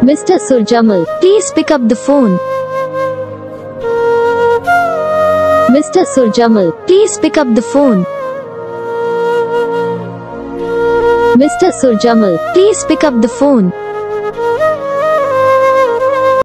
Mr. Surjamal, please pick up the phone. Mr. Surjamal, please pick up the phone. Mr. Surjamal, please pick up the phone.